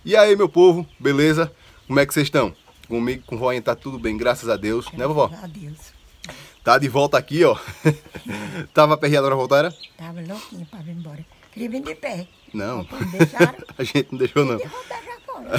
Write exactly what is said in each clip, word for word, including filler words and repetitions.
E aí, meu povo, beleza? Como é que vocês estão? Comigo, com o voinha, tá tudo bem, graças a Deus, Graças né, vovó? a Deus. Tá de volta aqui, ó. Tava aperreado pra voltar, era? Tava louquinha pra vir embora. Queria vir de pé. Não. Não deixaram. A gente não deixou, não. Queria voltar já agora.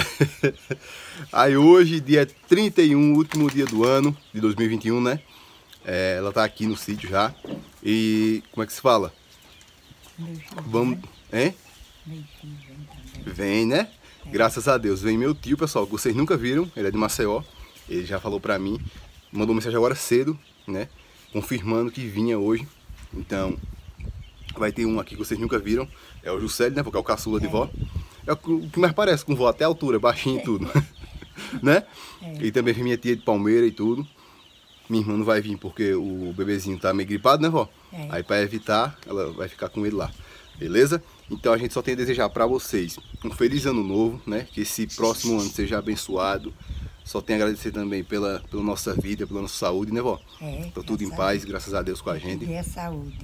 Aí hoje, dia trinta e um, último dia do ano, de dois mil e vinte e um, né? É, ela tá aqui no sítio já. E como é que se fala? Meu filho Vamos... Hein? Meu filho vem também. Vem, né? Graças a Deus. Vem meu tio, pessoal, que vocês nunca viram. Ele é de Maceió. Ele já falou pra mim. Mandou mensagem agora cedo, né? Confirmando que vinha hoje. Então, vai ter um aqui que vocês nunca viram. É o Juscelio, né? Porque é o caçula de vó. É o que mais parece com vó, até a altura, baixinho e tudo. Né? É. E também vem minha tia de Palmeira e tudo. Minha irmã não vai vir porque o bebezinho tá meio gripado, né, vó? É. Aí pra evitar, ela vai ficar com ele lá. Beleza? Então a gente só tem a desejar para vocês um feliz ano novo, né? Que esse próximo ano seja abençoado. Só tenho a agradecer também pela, pela nossa vida, pela nossa saúde, né, vó? É, Tá tudo em graças paz, a graças a Deus com a Deus. gente. E a saúde.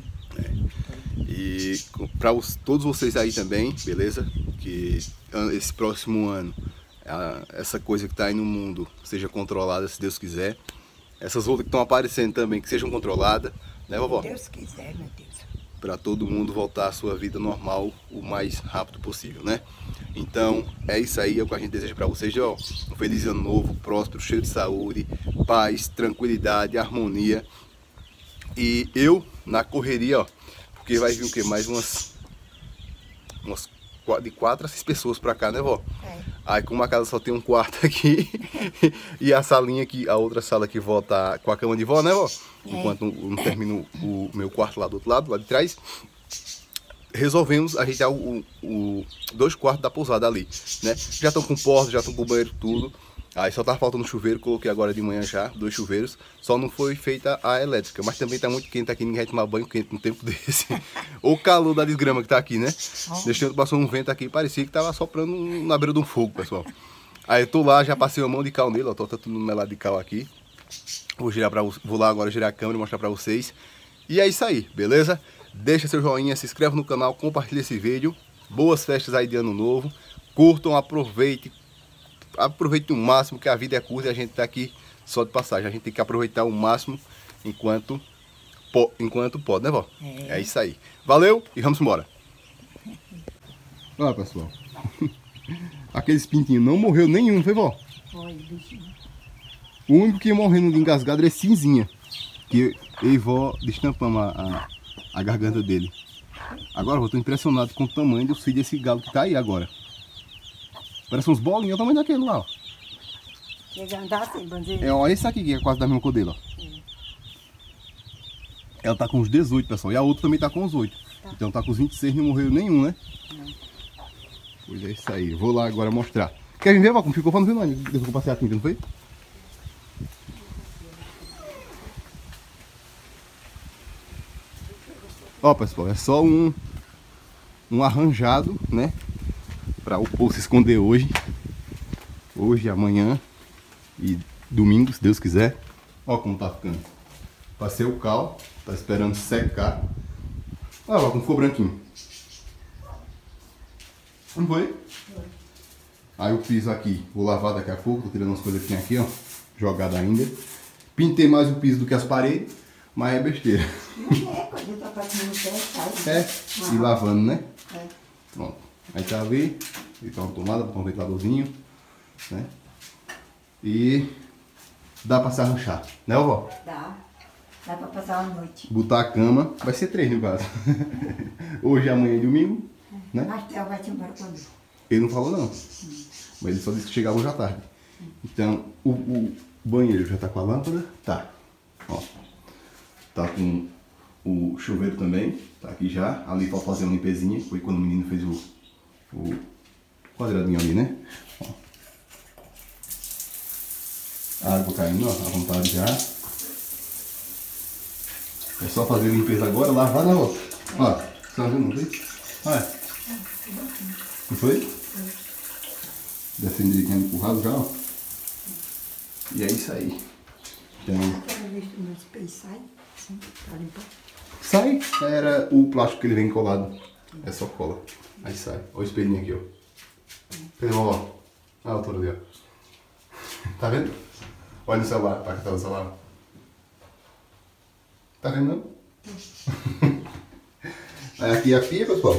E para todos vocês aí também, beleza? Que esse próximo ano, a, essa coisa que tá aí no mundo seja controlada, se Deus quiser. Essas outras que estão aparecendo também, que sejam controladas, né, vovó? Se Deus quiser, meu Deus. Para todo mundo voltar à sua vida normal o mais rápido possível, né? Então, é isso aí, é o que a gente deseja para vocês, ó. Um feliz ano novo, próspero, cheio de saúde, paz, tranquilidade, harmonia. E eu, na correria, ó, porque vai vir o quê? Mais umas, umas de quatro a seis pessoas para cá, né, vó? É. Aí como a casa só tem um quarto aqui e a salinha aqui, a outra sala que vó tá com a cama de vó, né, vó? É. Enquanto eu não termino o meu quarto lá do outro lado, lá de trás, resolvemos ajeitar o, o dois quartos da pousada ali, né? Já estão com porta, já estão com banheiro, tudo. Aí só tá faltando chuveiro, coloquei agora de manhã já, dois chuveiros. Só não foi feita a elétrica, mas também tá muito quente aqui, ninguém vai tomar banho quente num tempo desse. O calor da desgrama que tá aqui, né? Deixando que passou um vento aqui, parecia que tava soprando na beira de um fogo, pessoal. Aí eu tô lá, já passei uma mão de cal nele, ó, tô tudo melado de cal aqui. Vou girar para vou lá agora girar a câmera e mostrar pra vocês. E é isso aí, beleza? Deixa seu joinha, se inscreve no canal, compartilha esse vídeo. Boas festas aí de ano novo. Curtam, aproveitem. Aproveite o máximo, que a vida é curta e a gente tá aqui só de passagem. A gente tem que aproveitar o máximo enquanto, po, enquanto pode, né, vó? É. É isso aí. Valeu e vamos embora. Olha, pessoal. Aqueles pintinhos não morreu nenhum, foi, vó? Foi, bichinho. O único que morreu de engasgado é cinzinha. Que eu e vó destampamos a, a, a garganta dele. Agora eu tô impressionado com o tamanho do filho desse galo que tá aí agora. Parece uns bolinhos, é o tamanho daquele lá, ó. Chega a andar assim, bandeira. É, ó, esse aqui que é quase da mesma cor dele, ó. Sim. Ela tá com uns dezoito, pessoal. E a outra também tá com uns oito. Tá. Então tá com os vinte e seis, não morreu nenhum, né? Não. Pois é isso aí. Eu vou lá agora mostrar. Quer ver, vó, como ficou? Não viu, não? Depois que eu passei a tinta, não foi? Ó, pessoal, é só um, um arranjado, né? Para o povo se esconder hoje. Hoje, amanhã e domingo, se Deus quiser. Ó como tá ficando. Passei o cal, tá esperando secar. Olha lá como ficou branquinho. Não foi? Foi. Aí o piso aqui, vou lavar daqui a pouco. Tô tirando umas coisas que tem aqui, ó. Jogada ainda. Pintei mais o piso do que as paredes, mas é besteira. Não é, quando eu tô passando o pé, sai. É, e lavando, né? É. Pronto. Aí tá ali, ele tá uma tomada, um ventiladorzinho, né? E dá pra se arranchar, né, vó? Dá. Dá pra passar uma noite. Botar a cama, vai ser três no caso. Hoje, amanhã e domingo, né? Mas Theo vai te embora quando? Ele não falou não, mas ele só disse que chegava hoje à tarde. Então, o, o banheiro já tá com a lâmpada? Tá. Ó. Tá com o chuveiro também, tá aqui já. Ali pra fazer uma limpezinha, foi quando o menino fez o, o quadradinho ali, né? Ó. A água caindo, ó, à vontade já. É só fazer a limpeza agora, lavar na outra. Ó, você não viu, não foi? Olha. Não foi? Defender que é empurrado já, ó. E é isso aí. Então, Quero ver se o meu espelho sai. Sim, pra limpar. sai, era o plástico que ele vem colado. É só cola. Aí sai. Olha o espelhinho aqui, ó. Cadê o vovó? Olha a altura ali, ó. Tá vendo? Olha no celular, para que tá no celular. Tá vendo não? Aí aqui a pia, pessoal.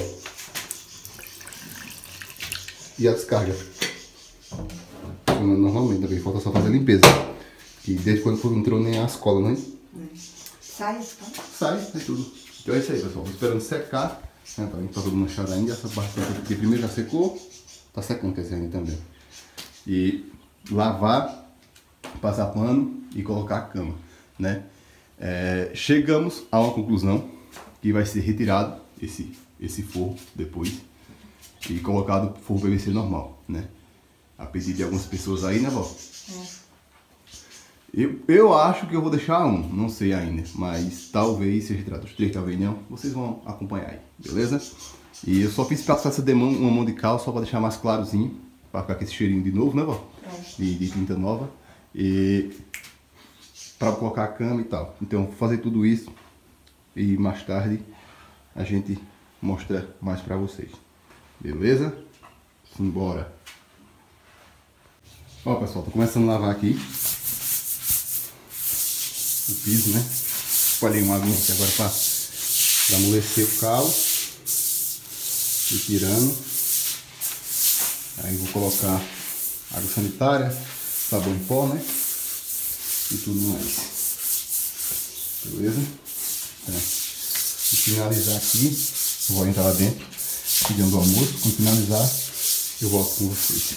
E a descarga. Normalmente também falta só fazer a limpeza. E desde quando não entrou nem as colas, né? Sai, sai. Sai, sai tudo. Então é isso aí, pessoal. Esperando secar. Né? Tá, tá todo manchado ainda. Essa parte aqui primeiro já secou. Tá secando, quer dizer, ainda também. E lavar, passar pano e colocar a cama, né? É, chegamos a uma conclusão que vai ser retirado esse, esse forro depois e colocado forro P V C normal, né? A pedido de algumas pessoas aí, né, vó? É. Eu, eu acho que eu vou deixar um, não sei ainda, mas talvez seja retirado os três, talvez não. Vocês vão acompanhar aí, beleza? E eu só fiz passar essa demão, uma mão de cal só para deixar mais clarozinho, para ficar com esse cheirinho de novo, né, vó? É. De, de tinta nova. E para colocar a cama e tal. Então, vou fazer tudo isso e mais tarde a gente mostra mais para vocês. Beleza? Simbora! Ó, pessoal, tô começando a lavar aqui o piso, né? Espalhei uma aguinha aqui agora para amolecer o calo. E tirando. Aí vou colocar água sanitária, sabão em pó, né? E tudo mais. Beleza? Então, e finalizar aqui, eu vou entrar lá dentro, pedindo o almoço. Quando finalizar, eu volto com vocês.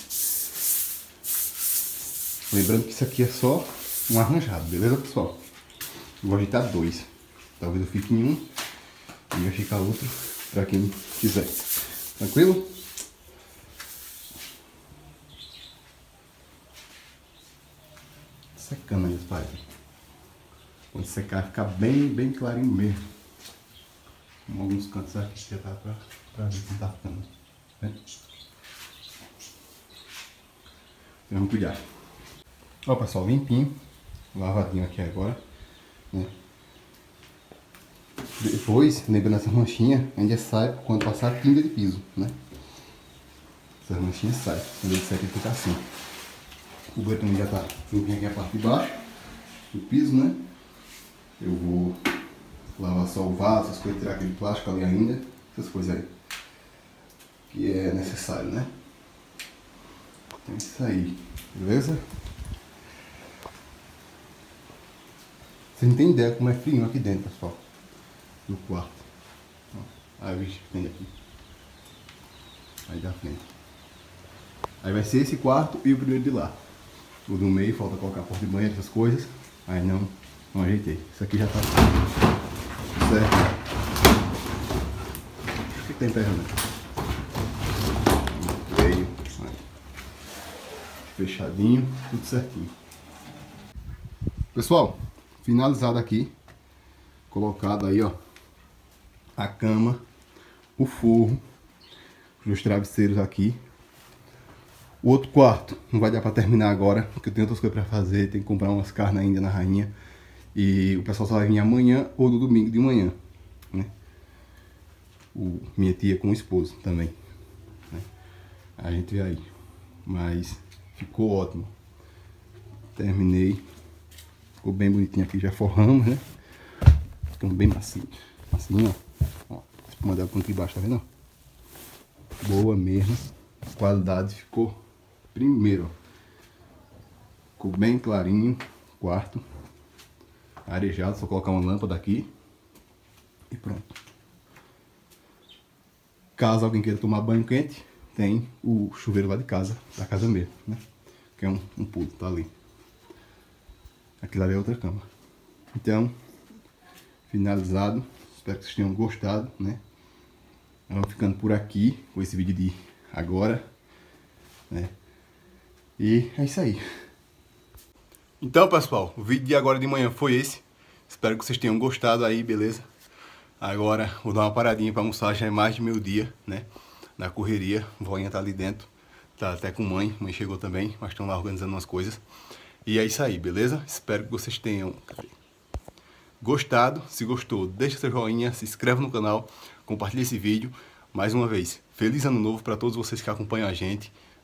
Lembrando que isso aqui é só um arranjado, beleza, pessoal? Eu vou ajeitar dois. Talvez eu fique em um e vai ficar outro para quem quiser. Tranquilo? Secando aí os pais. Quando secar, fica bem, bem clarinho mesmo. Com alguns cantos aqui que já tá pra, pra ver se tá ficando. Né? Então, vamos cuidar. Ó, pessoal, limpinho. Lavadinho aqui agora. Né? Depois, lembrando essa manchinha, ainda sai quando passar a tinta de piso, né? Essas manchinhas saem. Quando ele sai, ele fica assim. O banheiro também já tá limpinho aqui a parte de baixo do piso, né? Eu vou lavar só o vaso, essas coisas, tirar aquele plástico ali ainda, essas coisas aí que é necessário, né? Então é isso aí, beleza? Vocês não tem ideia como é frio aqui dentro, pessoal, no quarto. Aí o bicho tem aqui, aí da frente. Aí vai ser esse quarto e o primeiro de lá. O do meio falta colocar a porta de banheiro, essas coisas. Aí não, não ajeitei. Isso aqui já tá certo. O que tem perna? Veio. Fechadinho, tudo certinho. Pessoal, finalizado aqui. Colocado aí, ó, a cama, o forro, os travesseiros aqui. O outro quarto não vai dar para terminar agora, porque eu tenho outras coisas para fazer, tem que comprar umas carnes ainda na rainha. E o pessoal só vai vir amanhã ou no domingo de manhã, né? O, minha tia com o esposo também, né? A gente vê aí. Mas ficou ótimo. Terminei. Ficou bem bonitinho aqui, já forramos, né? Ficando bem macio. Macio, ó. Ó, a espuma dela aqui embaixo, tá vendo? Boa mesmo. A qualidade ficou primeiro, ó. Ficou bem clarinho. Quarto arejado, só colocar uma lâmpada aqui e pronto. Caso alguém queira tomar banho quente, tem o chuveiro lá de casa, da casa mesmo, né? Que é um, um pulo, tá ali. Aquilo ali é outra cama. Então, finalizado. Espero que vocês tenham gostado, né? Vamos ficando por aqui com esse vídeo de agora, né? E é isso aí. Então, pessoal, o vídeo de agora de manhã foi esse. Espero que vocês tenham gostado aí, beleza? Agora vou dar uma paradinha para almoçar, já é mais de meio dia, né? Na correria, voinha tá ali dentro, tá até com mãe, mãe chegou também, mas estão lá organizando umas coisas. E é isso aí, beleza? Espero que vocês tenham gostado. Se gostou, deixa seu joinha, se inscreve no canal, compartilha esse vídeo. Mais uma vez, feliz ano novo para todos vocês que acompanham a gente,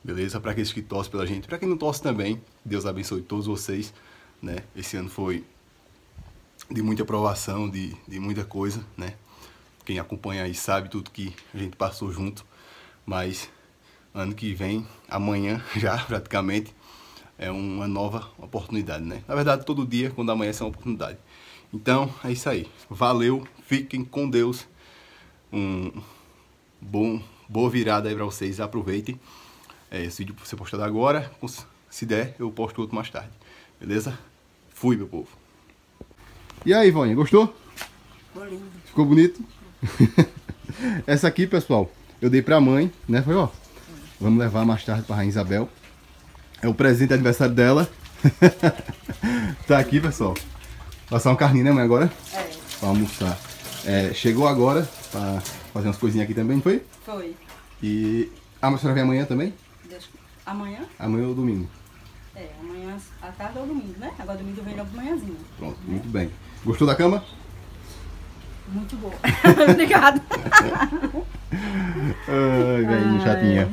Beleza? Para aqueles que torcem pela gente, para quem não torce também, Deus abençoe todos vocês, né? Esse ano foi de muita aprovação, de, de muita coisa, né? Quem acompanha aí sabe tudo que a gente passou junto, mas ano que vem, amanhã já praticamente, é uma nova oportunidade, né? Na verdade, todo dia, quando amanhece, é uma oportunidade. Então, é isso aí. Valeu, fiquem com Deus. Um bom, boa virada aí para vocês, aproveitem. É, esse vídeo vai ser postado agora, se der, eu posto outro mais tarde. Beleza? Fui, meu povo. E aí, Vânia, gostou? Ficou lindo. Ficou bonito? Essa aqui, pessoal, eu dei pra mãe, né? Foi, ó. Vamos levar mais tarde pra Rainha Isabel. É o presente de aniversário dela. Tá aqui, pessoal. Passar um carninho, né, mãe, agora? É. Pra almoçar. É, chegou agora pra fazer umas coisinhas aqui também, não foi? Foi. E... Ah, mas a senhora vem amanhã também? Deixa... Amanhã? Amanhã ou domingo? É, amanhã à tarde ou domingo, né? Agora domingo vem logo de manhãzinha. Pronto, muito bem. Gostou da cama? Muito boa. Obrigada. Ai, velhinha chatinha.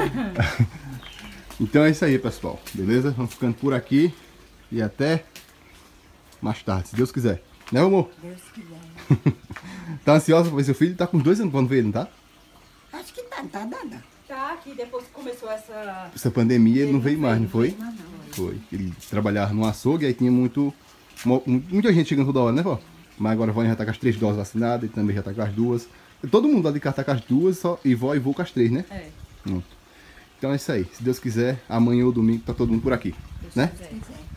Então é isso aí, pessoal. Beleza? Vamos ficando por aqui. E até mais tarde, se Deus quiser. Né, amor? Deus quiser. Tá ansiosa pra ver seu filho? Tá com dois anos quando veio, não tá? Acho que tá, tá dada. Tá, que depois que começou essa... Essa pandemia ele não Ele veio não mais, veio, não foi? não veio mais não. Foi. Ele trabalhava no açougue, aí tinha muito... mo- Muita gente chegando toda hora, né, vó? Mas agora a vó já tá com as três doses vacinadas, ele também já tá com as duas. Todo mundo lá de cá tá com as duas, só... e vó e vô com as três, né? É. Pronto. Então é isso aí. Se Deus quiser, amanhã ou domingo tá todo mundo por aqui, Deus né? quiser.